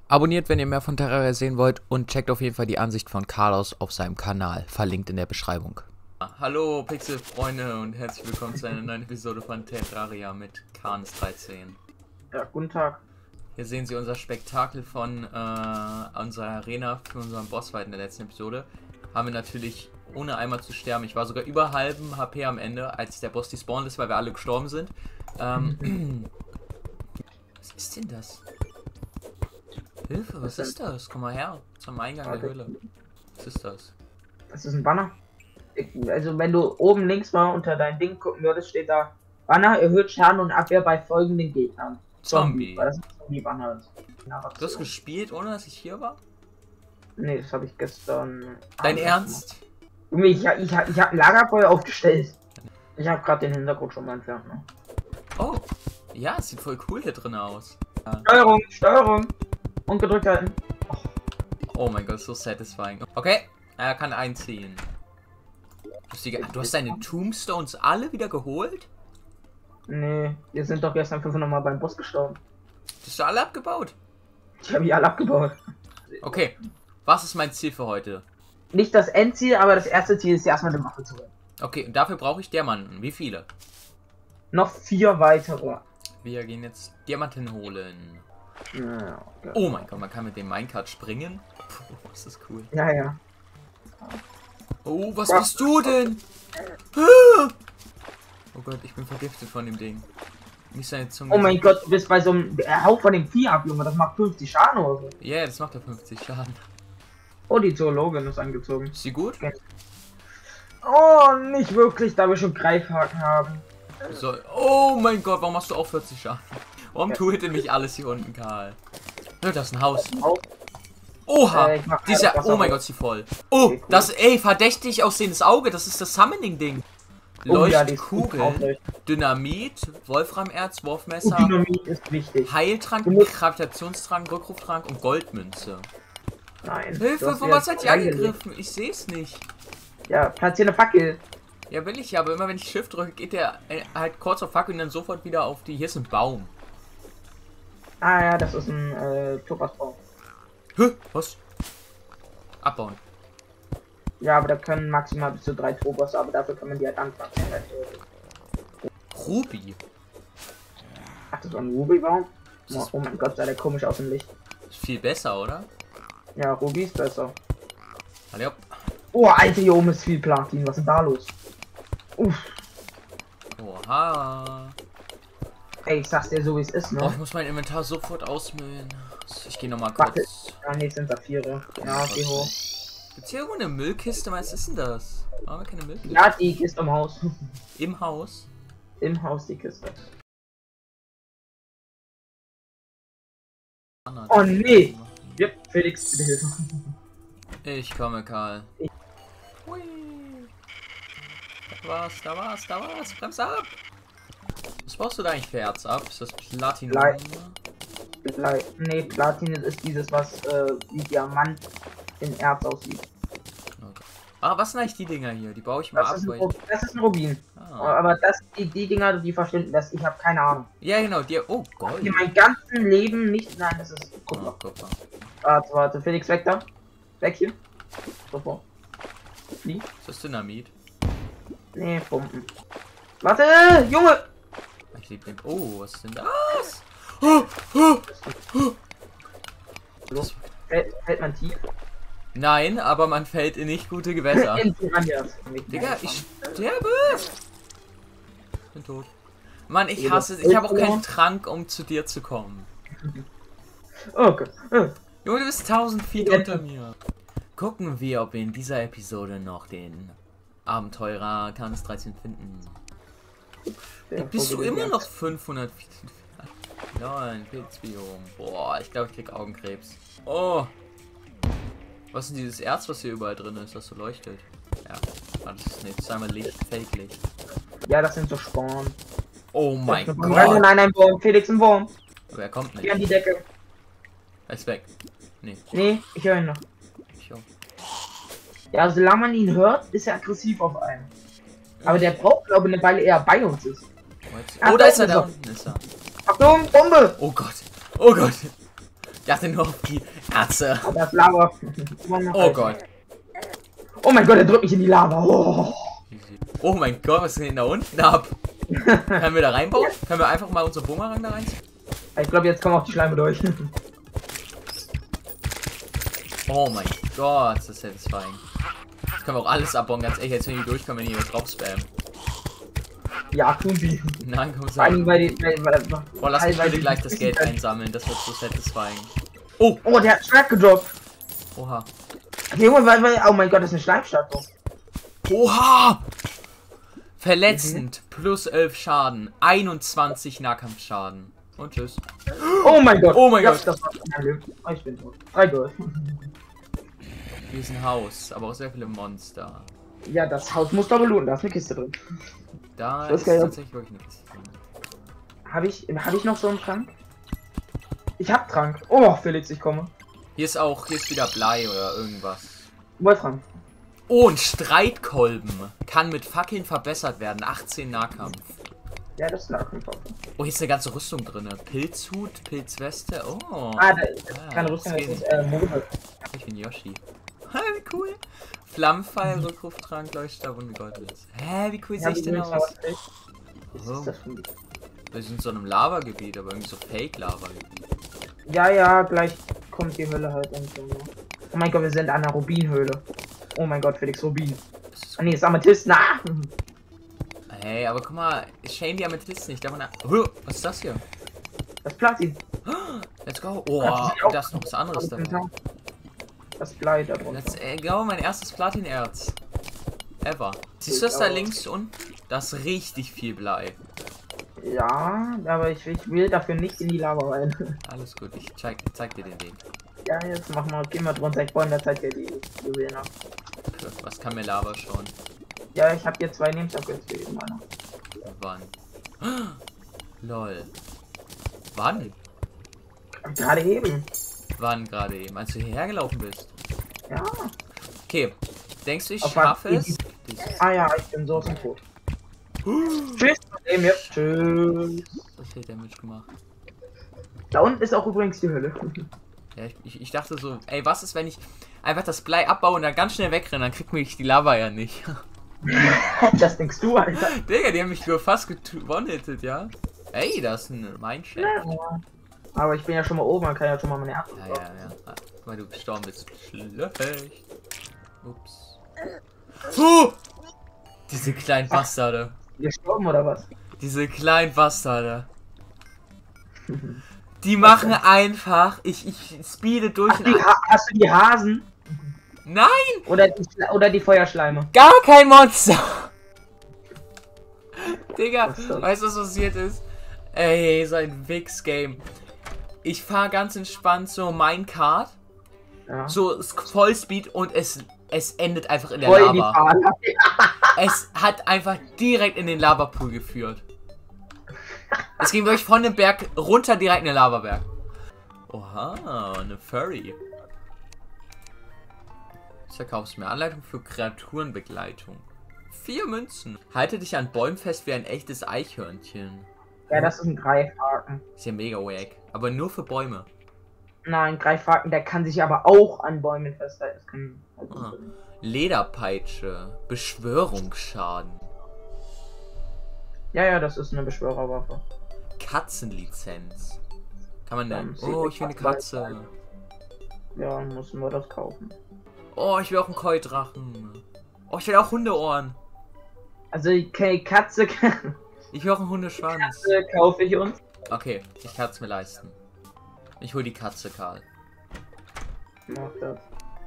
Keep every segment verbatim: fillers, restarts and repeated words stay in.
Abonniert, wenn ihr mehr von Terraria sehen wollt und checkt auf jeden Fall die Ansicht von Carlos auf seinem Kanal, verlinkt in der Beschreibung. Hallo Pixel-Freunde und herzlich willkommen zu einer neuen Episode von Terraria mit Canis dreizehn. Ja, guten Tag. Hier sehen Sie unser Spektakel von äh, unserer Arena für unseren Bossfight in der letzten Episode. Haben wir natürlich ohne einmal zu sterben. Ich war sogar über halben H P am Ende, als der Boss despawned ist, weil wir alle gestorben sind. Ähm, was ist denn das? Hilfe, was ist das? Komm mal her, zum Eingang der Höhle. Was ist das? Das ist ein Banner. Also wenn du oben links mal unter dein Ding gucken würdest, steht da Banner erhöht Schaden und Abwehr bei folgenden Gegnern. Zombie. Zombie. Weil das ein Zombie-Banner ist. Du hast gespielt, ohne dass ich hier war? Nee, das habe ich gestern... Dein Ernst? Junge, ich, ich, ich, ich habe ein Lagerfeuer aufgestellt. Ich habe gerade den Hintergrund schon mal entfernt. Ne? Oh, ja, es sieht voll cool hier drin aus. Ja. Steuerung, Steuerung. Und gedrückt halten. Oh mein Gott, so satisfying. Okay, er kann einziehen. Du hast deine Tombstones alle wieder geholt? Nee, wir sind doch gestern fünfhundert Mal beim Boss gestorben. Hast du alle abgebaut? Ich habe die alle abgebaut. Okay, was ist mein Ziel für heute? Nicht das Endziel, aber das erste Ziel ist erstmal eine Waffe zu holen. Okay, und dafür brauche ich Diamanten. Wie viele? Noch vier weitere. Wir gehen jetzt Diamanten holen. Ja, okay. Oh mein Gott, man kann mit dem Minecart springen. Puh, das ist cool. Ja, ja. Oh, was ja. Bist du denn? Oh Gott, ich bin vergiftet von dem Ding. Nicht seine Zunge. Oh mein Gott, du bist bei so einem Hauch von dem Vieh ab, Junge. Das macht fünfzig Schaden oder so. Ja, yeah, das macht ja fünfzig Schaden. Oh, die Zoologin ist angezogen. Ist sie gut? Okay. Oh, nicht wirklich, da wir schon Greifhaken haben. So, oh mein Gott, warum machst du auch vierzig Schaden? Warum tut denn mich alles hier unten, Karl? Das ist ein Haus. Oha! Äh, dieser, oh mein Gott, sie voll. Oh, okay, cool. Das, ey, verdächtig aussehendes Auge, das ist das Summoning-Ding. Leuchtkugel, oh, ja, Dynamit, Wolframerz, Wurfmesser, oh, Dynamit ist wichtig. Heiltrank, Gravitationstrank, Rückruftrank und Goldmünze. Nein. Hilfe, von was hat die angegriffen? Ich sehe es nicht. Ja, platziere eine Fackel. Ja, will ich ja, aber immer wenn ich Shift drücke, geht der äh, halt kurz auf Fackel und dann sofort wieder auf die. Hier ist ein Baum. Ah ja, das ist ein äh, Topazbaum. Hä? Was? Abbauen. Ja, aber da können maximal bis zu drei Topaz, aber dafür kann man die halt anfangen. Ruby. Ach, das ist ein Ruby-Baum? Oh, oh mein Gott, sah der komisch aus im Licht. Ist viel besser, oder? Ja, Ruby ist besser. Hallo. Oh, Alter, hier oben ist viel Platin. Was ist denn da los? Uff. Oha. Ey, ich sag's dir so, wie es ist, ne? Oh, ich muss mein Inventar sofort ausmüllen. Ich gehe nochmal kurz. Ja, nee, sind Saphire. Ja, geh hoch. Gibt's hier irgendwo eine Müllkiste? Was ist denn das? Haben wir keine Müllkiste? Ja, die Kiste im Haus. Im Haus? Im Haus die Kiste. Oh nee! Yep, Felix, bitte Hilfe. Ich komme, Karl. Ich Hui. Da war's, da war's, da war's. Bremse ab! Was brauchst du da eigentlich für Erz ab? Ist das Platin? Blei. Nee, Platin ist dieses, was äh, wie Diamant in Erz aussieht. Okay. Ah, was sind eigentlich die Dinger hier? Die baue ich mal das ab. Ist weil ein, ich... Das ist ein Rubin. Ah. Aber das, die, die Dinger, die verschwinden das. Ich habe keine Ahnung. Ja, genau, die. Oh, Gold. In meinem ganzen Leben nicht. Nein, das ist Kupfer. Oh, Kupfer. Warte, warte, Felix, weg da. Weg hier. Sofort. Wie? Ist das Dynamit? Nee, Pumpen. Warte, Junge! Ich lieb den. Oh, was ist denn das? Oh, oh, oh. Das fällt, fällt man tief? Nein, aber man fällt in nicht gute Gewässer. In Piranhas. Digga, ich sterbe! Ich bin tot. Mann, ich hasse es. Ich habe auch keinen Trank, um zu dir zu kommen. Okay. Junge, du bist tausend Feet unter mir. Gucken wir, ob wir in dieser Episode noch den Abenteurer Canis dreizehn finden. Da bist du immer noch fünfhundert Feet entfernt. Nein, Pilzbiom. Boah, ich glaube, ich krieg Augenkrebs. Oh. Was ist denn dieses Erz, was hier überall drin ist, das so leuchtet? Ja, das ist nichts. Einmal Licht, Fake-Licht. Ja, das sind so Sporn. Oh mein Gott. Nein, nein, ein Wurm. Felix, ein Wurm. Aber er kommt nicht. Geh an die Decke. Er ist weg. Nee. Nee, ich höre ihn noch. Ich auch. Ja, solange man ihn hört, ist er aggressiv auf einen. Aber der braucht, glaube ich, eine Weile eher bei uns ist. Oh, da ist er, da unten ist er. Achtung, Bombe! Oh Gott. Oh Gott. dachte nur auf die Ärzte. Das Lava. Oh Gott. Oh mein Gott, er drückt mich in die Lava. Oh, oh mein Gott, was ist denn da unten ab? Können wir da reinbauen? Können wir einfach mal unsere Bumerang da reinziehen? Ich glaube, jetzt kommen auch die Schleime durch. Oh mein Gott, das ist satisfying. Jetzt können wir auch alles abbauen, ganz ehrlich, jetzt wenn die durchkommen, wenn die hier drauf spammen. Ja, tun sie. Nein, komm, Vor allem, sag. weil die, weil, weil, Boah, lass mich weil bitte die- gleich das Geld einsammeln, das wird so satisfying. Oh! Oh, der hat Schwert gedroppt. Oha. Junge, weil, weil, oh mein Gott, das ist eine Schleimstatue. Oha! Verletzend, plus elf Schaden, einundzwanzig Nahkampfschaden. Und tschüss. Oh mein Gott. Oh mein ja, Gott. Das war mein Leben. Oh, ich bin tot. Drei Gold. Hier ist ein Haus, aber auch sehr viele Monster. Ja, das Haus muss doch belohnen. Da ist eine Kiste drin. Da Das ist geil. tatsächlich wirklich eine Kiste drin. Habe ich, hab ich noch so einen Trank? Ich hab Trank. Oh, Felix, ich komme. Hier ist auch, hier ist wieder Blei oder irgendwas. Wolfram. Oh, ein Streitkolben. Kann mit Fackeln verbessert werden. achtzehn Nahkampf. Ja, das ist ein Nahkampf. Oh, hier ist eine ganze Rüstung drin. Pilzhut, Pilzweste. Oh. Ah, da ist Ah, keine Rüstung, das das ist äh, Mode. Ich bin Yoshi. Ha, wie cool. Flammenpfeil, Rückruftrank, Leuchtstab und Goldlitz. Hä, wie cool sehe ich denn aus? Was Oh. ist das für ein- Wir sind in so einem Lava-Gebiet, aber irgendwie so Fake-Lava-Gebiet. Ja, ja, gleich kommt die Hölle halt und so. Oh mein Gott, wir sind an der Rubinhöhle. Oh mein Gott, Felix, Rubin. Das ist Ah, nee, ist Amethyst. Na! Hey, aber guck mal, Shane die Amethyst nicht. Davon oh, was ist das hier? Das Platin. Let's go. Oh, Das ist auch- da ist noch was anderes dabei. Das Blei da drunter. Let's äh, go, mein erstes Platinerz. Ever. Siehst du das da auch. links unten? Das ist richtig viel Blei. Ja, aber ich, ich will dafür nicht in die Lava rein. Alles gut, ich zeig, zeig dir den Weg. Ja, jetzt mach mal, geh mal drunter. Ich brauche in der Zeit ja die Juwelen ab. Was kann mir Lava schon? Ja, ich habe dir zwei Nebenstockholz gegeben, meiner. Wann? Lol. Wann? Gerade eben. Wann gerade eben? Als du hierher gelaufen bist. Ja. Okay. Denkst du, ich Auf schaffe was- es? Ah ja, ich bin so zum Tod. Tschüss, eben jetzt. Tschüss. So viel Damage gemacht. Da unten ist auch übrigens die Hölle. Ja, ich, ich, ich dachte so, ey, was ist, wenn ich einfach das Blei abbaue und dann ganz schnell wegrenne, dann kriegt mich die Lava ja nicht. Das denkst du, Alter. Digga, die haben mich nur fast gewonnen-hittet, ja? Ey, das ist ein Mindshift. Ja. Aber ich bin ja schon mal oben, man kann ja schon mal meine Erde. Ja, ja, ja. Ah, guck mal, du gestorben bist. Schlecht. Ups. Oh! Diese kleinen Bastarde. Gestorben oder was? Diese kleinen Bastarde. Die machen einfach. Ich, ich speede durch. Ach, die ha hast du die Hasen? Nein! Oder die, Schla- oder die Feuerschleime? Gar kein Monster! Digga, Was ist das? weißt du, was passiert ist? Ey, so ein Wix-Game. Ich fahre ganz entspannt so Minecart. Ja. So Vollspeed und es, es endet einfach in der Voll in die Lava. Fahne. Es hat einfach direkt in den Lavapool geführt. Es ging wirklich von dem Berg runter direkt in den Lavaberg. Oha, eine Furry. Was verkaufst du mir? Anleitung für Kreaturenbegleitung. Vier Münzen. Halte dich an Bäumen fest wie ein echtes Eichhörnchen. Ja, das ist ein Greifhaken. Ist ja mega wack. Aber nur für Bäume. Nein, Greifhaken, der kann sich aber auch an Bäumen festhalten. Das kann halt Ah. Lederpeitsche. Beschwörungsschaden. Ja, ja, das ist eine Beschwörerwaffe. Katzenlizenz. Kann man Ja, denn? sieht Oh, eine ich will eine Katze Katze. Ja, müssen wir das kaufen. Oh, ich will auch einen Keudrachen. Oh, ich will auch Hundeohren. Also, okay, Katze, Ich will auch einen Hundeschwanz. Katze kaufe ich uns. Okay, ich kann es mir leisten. Ich hol die Katze, Karl. Mach das.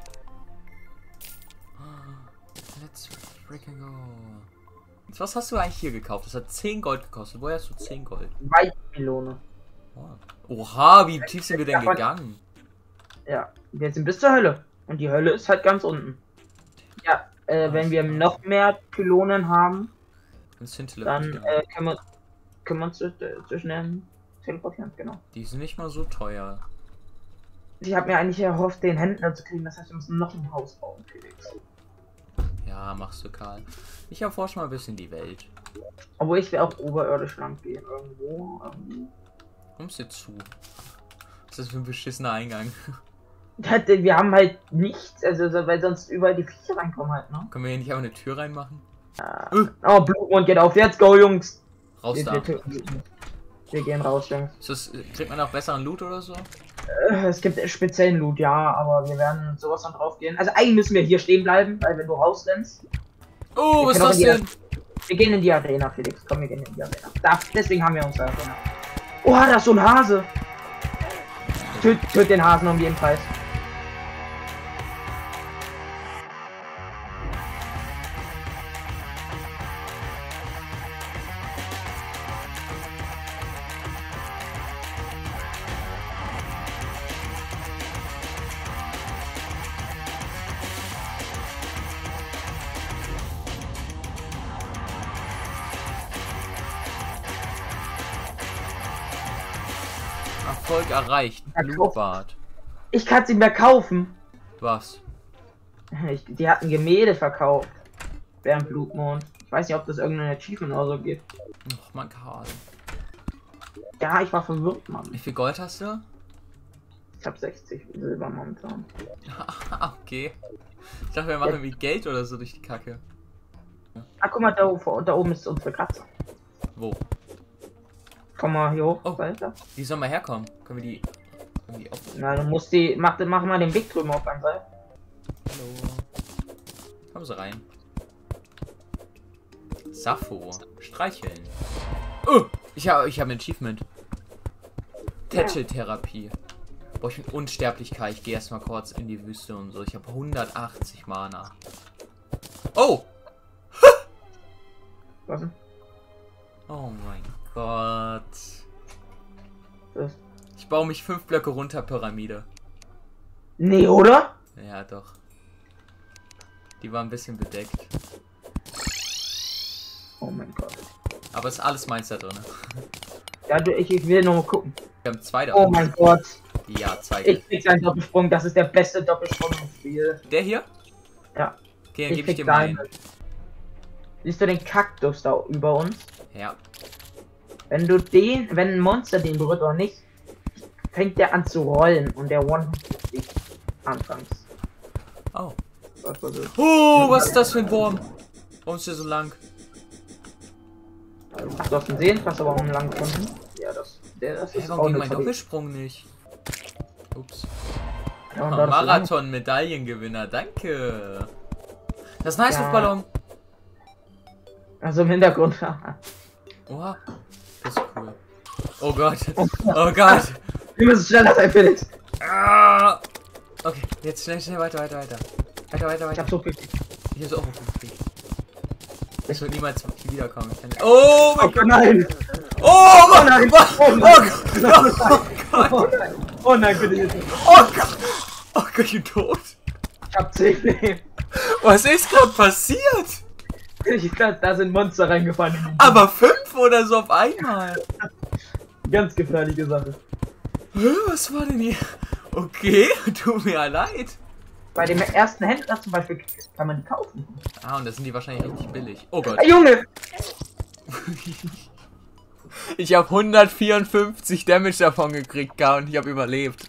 Let's freaking go. Jetzt, was hast du eigentlich hier gekauft? Das hat zehn Gold gekostet. Woher hast du zehn Gold? Weißmelone. Oh. Oha, wie tief sind wir denn gegangen? Ja, wir sind bis zur Hölle. Und die Hölle ist halt ganz unten. Ja, äh, wenn wir noch mehr Pylonen haben, dann äh, können wir, können wir uns äh, zwischen den teleportieren, genau. Die sind nicht mal so teuer. Ich habe mir eigentlich erhofft, den Händler zu kriegen, das heißt, wir müssen noch ein Haus bauen, Felix. Ja, machst du, Karl. Ich erforsche mal ein bisschen die Welt. Obwohl ich will auch oberirdisch lang gehen, irgendwo. irgendwo. Kommst du zu? ist das für ein beschissener Eingang? Wir haben halt nichts, also weil sonst überall die Viecher reinkommen halt, ne? Können wir hier nicht einfach eine Tür reinmachen? Uh. Uh. Oh, Blutmond geht auf, let's go, Jungs! Raus wir, da. Wir, wir gehen raus, Jungs. Ist das, kriegt man auch besseren Loot oder so? Es gibt speziellen Loot, ja, aber wir werden sowas dann drauf gehen. Also eigentlich müssen wir hier stehen bleiben, weil wenn du rausrennst... Oh, was ist das denn? Wir gehen in die Arena, Felix. Komm, wir gehen in die Arena. Da, deswegen haben wir unsere Arena. Oh, da ist so ein Hase. Töt, töt den Hasen um jeden Preis. Erfolg erreicht. Blutbad. Ich kann sie mehr kaufen. Was? Ich, die hatten Gemälde verkauft. Während Blutmond. Ich weiß nicht, ob das irgendein Achievement oder so gibt. Ach, mein Karl. Ja, ich war verwirrt, Mann. Wie viel Gold hast du? Ich hab sechzig Silber momentan. Okay. Ich dachte, wir machen irgendwie Geld oder so durch die Kacke. Ah, guck mal, da, da oben ist unsere Katze. Wo? Komm mal hier hoch, oh. weiter. Wie soll man herkommen? Können wir die irgendwie auf? Na, du musst die. Mach, mach mal den Weg drüben auf ein Seil. Hallo. Kommen Sie rein. Sappho. Streicheln. Oh! Ich habe ich hab ein Achievement. Tätscheltherapie. Boah, ich bin Unsterblichkeit. Ich gehe erstmal kurz in die Wüste und so. Ich habe hundertachtzig Mana. Oh! Was denn? Oh mein Gott. Was? Ich baue mich fünf Blöcke runter, Pyramide. Nee, oder? Ja, doch. Die war ein bisschen bedeckt. Oh mein Gott. Aber ist alles meins da drin. Ja, du, ich, ich will noch mal gucken. Wir haben zwei davon. Oh mein Gott. Ja, zwei. Ich krieg einen Doppelsprung, das ist der beste Doppelsprung im Spiel. Der hier? Ja. Okay, dann gebe ich dir deinen. meinen. Siehst du den Kaktus da über uns? Ja. Wenn du den, wenn ein Monster den berührt oder nicht, fängt der an zu rollen und der One dich anfangs. Oh. Was war das? Oh, was ist das für ein Wurm? Warum ist der so lang? Ach, du hast ihn sehen, hast aber auch einen lang gefunden. Ja, das, der, das Hey, ist warum auch ging eine mein Qualität. Doppelsprung nicht? Ups. Ja, und Oh, da das Marathon-Medaillengewinner, danke. Das ist ein Heißluftballon. Also im Hintergrund. Oha. Das ist cool. Oh Gott. Oh Gott. Wir müssen schneller sein, Felix. Ah. Okay, jetzt schnell, schnell, weiter, weiter, weiter. Weiter, weiter, weiter. Ich hab so viel. Ich hab so auch viel. Ich will niemals wiederkommen. Oh mein Oh Gott, nein! Oh Oh nein! Oh Gott! Oh nein! Oh nein, bitte nicht! Oh Gott! Oh Gott, ich bin tot! Ich hab zehn Leben! Was ist gerade passiert? Ich glaube, da sind Monster reingefallen. Aber fünf oder so auf einmal! Ganz gefährliche Sache. Was war denn hier? Okay, tut mir leid. Bei dem ersten Händler zum Beispiel kann man die kaufen. Ah, und das sind die wahrscheinlich richtig billig. Oh Gott. Hey, Junge! Ich habe hundertvierundfünfzig Damage davon gekriegt, K, und ich habe überlebt.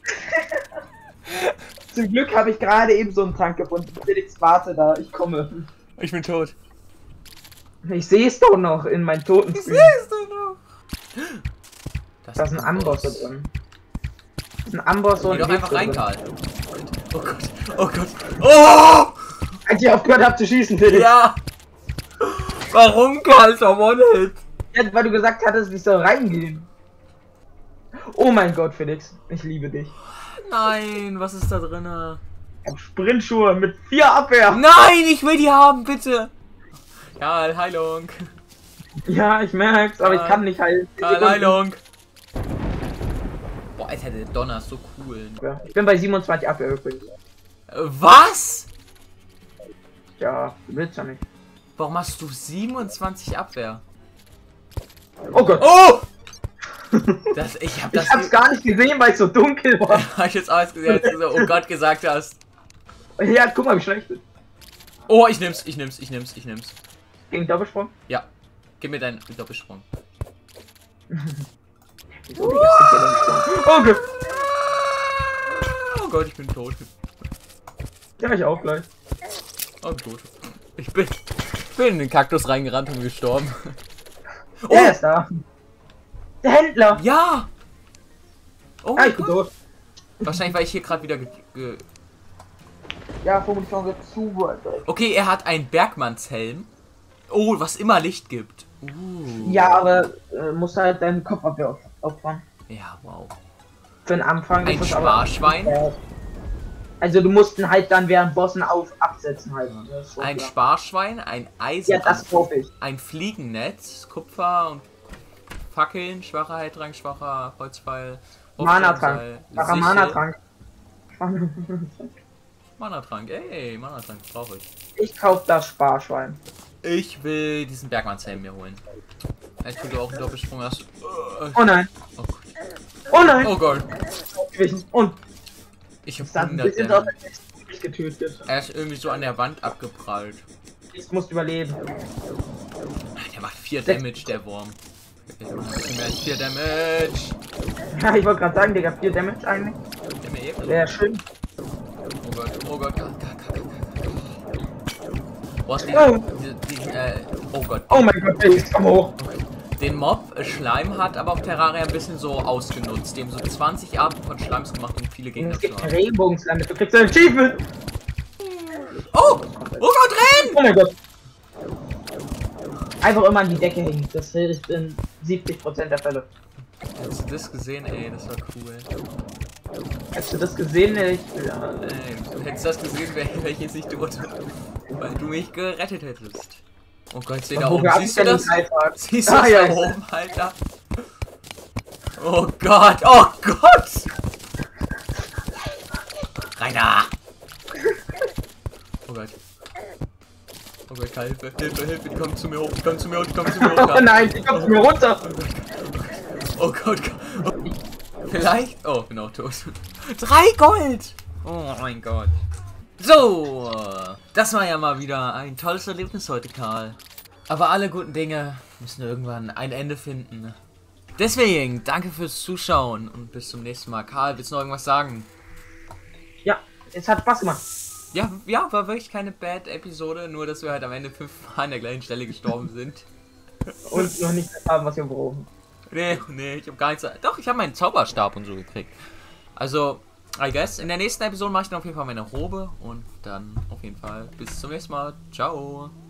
Zum Glück habe ich gerade eben so einen Trank gefunden. Felix, warte da, ich komme. Ich bin tot. Ich sehe es doch noch in meinen Toten. Ich sehe es doch noch. Das Da ist ein Amboss da drin. Das ist ein Amboss und Geh ein doch einfach rein, drin. Karl. Oh Gott. Oh Gott. Oh! Als ich aufgehört habe zu schießen, Felix. Ja! Warum, Karl, ist One-Hit? Ja, weil du gesagt hattest, ich soll reingehen. Oh mein Gott, Felix. Ich liebe dich. Nein, was ist da drin? Ich hab Sprintschuhe mit vier Abwehr. Nein, ich will die haben, bitte! Karl, Heilung. Ja, ich merk's, aber Ja. ich kann nicht heilen. Karl, Heilung. Boah, Alter, der Donner ist so cool. Ja, ich bin bei siebenundzwanzig Abwehr übrigens. Was? Ja, du willst ja nicht. Warum hast du siebenundzwanzig Abwehr? Oh Gott. Oh! Das, ich hab das. Ich hab's gar nicht gesehen, weil es so dunkel war. Hab ich jetzt alles gesehen, als du so, oh Gott gesagt hast. Ja, guck mal, wie schlecht bin. Oh, ich nehm's, ich nehm's, ich nehm's, ich nehm's. Gegen Doppelsprung? Ja. Gib mir deinen Doppelsprung. Wieso, Digga? Oh Gott. Oh Gott, ich bin tot. Ja, ich auch gleich. Oh, tot. Ich bin, bin in den Kaktus reingerannt und gestorben. Oh, er ist da. Der Händler. Ja. Oh ah, ich bin tot. Wahrscheinlich, weil ich hier gerade wieder ge, ge Ja, vermutlich schon zu. Okay, er hat einen Bergmannshelm. Oh, was immer Licht gibt. Uh. Ja, aber äh, musst halt deinen Kopf opfern. Ja, wow. Für den Anfang. Ein Sparschwein? Aber, also du musst ihn halt dann während Bossen auf absetzen halt. Ein klar. Sparschwein, ein Eisen. Ja, das brauche ich. Ein Fliegennetz, Kupfer und Fackeln, schwacher Heiltrank, schwacher Holzpfeil. Mana-Trank. Schwacher Mana-Trank. Mana-Trank, ey, Mana-Trank brauche ich. Ich kauf das Sparschwein. Ich will diesen Bergmannshelm mir holen. Vielleicht tut du auch einen Doppelsprung hast. Oh nein. Oh, oh nein. Oh Gott. Und ich hab hundert getötet. Er ist irgendwie so an der Wand abgeprallt. Ich muss überleben. Der macht vier Damage, der Wurm. Der macht ein bisschen mehr als vier Damage. Ja, ich wollte gerade sagen, Digga, vier Damage eigentlich. Wäre schön. Oh Gott, oh Gott. Wo hast du oh. den, den, äh, oh Gott. Oh mein Gott, ich komm hoch. Den Mob äh, Schleim hat aber auf Terraria ein bisschen so ausgenutzt. Dem so zwanzig Arten von Schleims gemacht und viele Gegner zu haben. Regenbogenschleim, du kriegst ein Achievement. Oh! Oh Gott, renn! Oh mein Gott. Einfach immer an die Decke hängen. Das hilft in siebzig Prozent der Fälle. Hast du das gesehen, ey? Das war cool. Hast du das gesehen? Ich, ja. Ey, hättest du das gesehen, wäre wär ich jetzt nicht tot. Weil du mich gerettet hättest. Oh Gott, seh da oben. Siehst du das? Siehst du das da oben, Alter? Oh Gott, oh Gott! Rainer! Oh Gott. Oh Gott, Hilfe, Hilfe, Hilfe, die kommen zu mir hoch, die kommen zu mir hoch, die kommen zu mir hoch. Oh nein, die kommen zu mir runter! Oh Gott, oh Gott. Vielleicht? Oh, bin auch tot. Drei Gold! Oh mein Gott. So, das war ja mal wieder ein tolles Erlebnis heute, Karl. Aber alle guten Dinge müssen irgendwann ein Ende finden. Deswegen, danke fürs Zuschauen und bis zum nächsten Mal. Karl, willst du noch irgendwas sagen? Ja, es hat Spaß gemacht. Ja, ja, war wirklich keine Bad-Episode, nur dass wir halt am Ende fünfmal an der gleichen Stelle gestorben sind. Und noch nicht haben, was wir brauchen. Nee, nee, ich habe gar nichts. Doch, ich habe meinen Zauberstab und so gekriegt. Also, I guess, in der nächsten Episode mache ich dann auf jeden Fall meine Robe und dann auf jeden Fall bis zum nächsten Mal. Ciao.